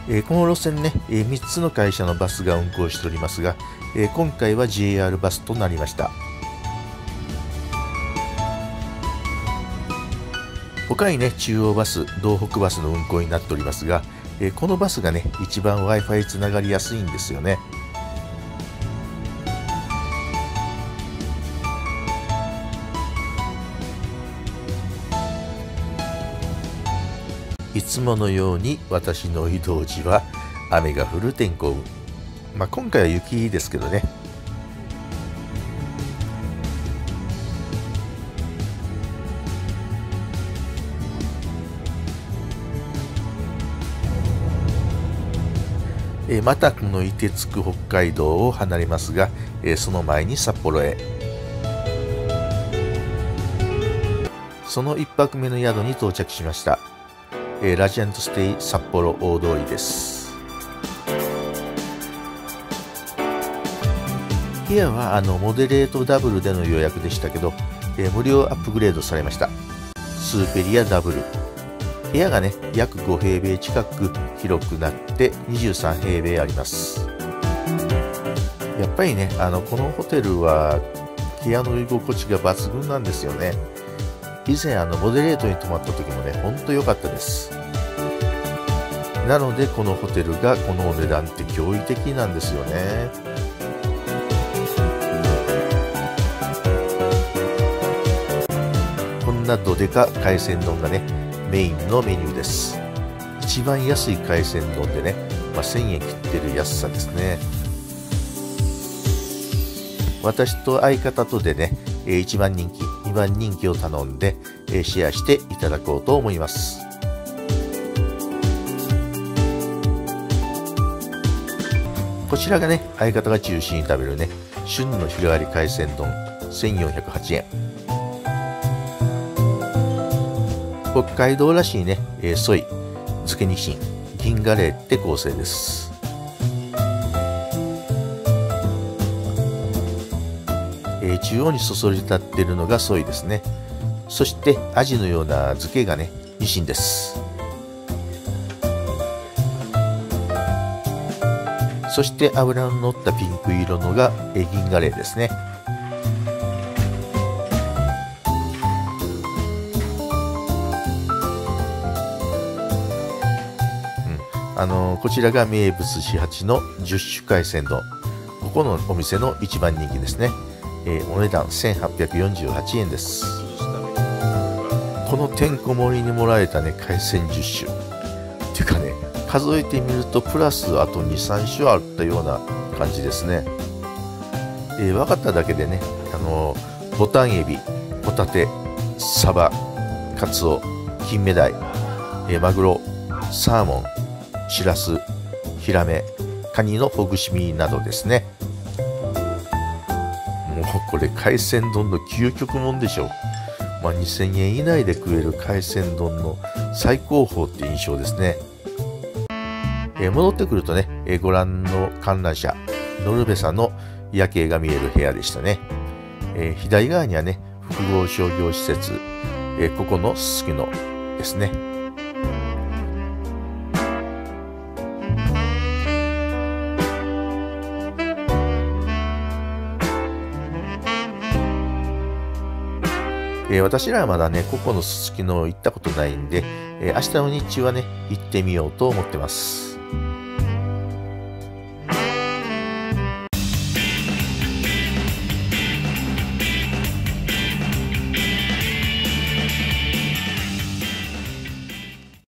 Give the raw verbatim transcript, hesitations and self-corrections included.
えー、この路線ね、えー、みっつの会社のバスが運行しておりますが、えー、今回は ジェイアール バスとなりました。他にね、中央バス、道北バスの運行になっておりますが、えー、このバスがね、一番 Wi-Fi つながりやすいんですよね。いつものように私の移動時は雨が降る天候運。まあ今回は雪ですけどね。えー、またこの凍てつく北海道を離れますが、えー、その前に札幌へ。そのいっぱくめの宿に到着しました。えー、ラジアントステイ札幌大通りです。部屋はあのモデレートダブルでの予約でしたけど、えー、無料アップグレードされました。スーペリアダブル。部屋がね、約ごへいべい近く広くなってにじゅうさんへいべいあります。やっぱりね、あの、このホテルは部屋の居心地が抜群なんですよね。以前あの、モデレートに泊まった時もね、ほんと良かったです。なので、このホテルがこのお値段って驚異的なんですよね。こんなどでか海鮮丼がね、メインのメニューです。一番安い海鮮丼でね、まあ、せんえん切ってる安さですね。私と相方とでね、いちばん人気、にばん人気を頼んでシェアしていただこうと思います。こちらがね、相方が中心に食べるね、旬の日替わり海鮮丼せんよんひゃくはちえん。北海道らしいね、えー、ソイ、漬けにしん、銀ガレーって構成です。えー、中央にそそり立っているのがソイですね。そしてアジのような漬けがね、ニシンです。そして脂の乗ったピンク色のが、えー、銀ガレーですね。あのー、こちらが名物しはちのじゅっ種海鮮丼。ここのお店の一番人気ですね。えー、お値段せんはっぴゃくよんじゅうはちえんです。このてんこ盛りに盛られたね、海鮮じゅっしゅ。っていうかね、数えてみるとプラスあとに、さんしゅあったような感じですね。えー、分かっただけでね、あのー、ボタンエビ、ホタテ、サバ、カツオ、金目鯛、えー、マグロ、サーモン、しらす、ヒラメ、カニのほぐし身などですね。もうこれ海鮮丼の究極もんでしょう。まあ、にせんえん以内で食える海鮮丼の最高峰って印象ですね。えー、戻ってくるとね、えー、ご覧の観覧車、ノルベサの夜景が見える部屋でしたね。えー、左側にはね、複合商業施設、えー、ここのすすきのですね。えー、私らはまだね、ここのすすきの行ったことないんで、えー、明日の日中はね、行ってみようと思ってます。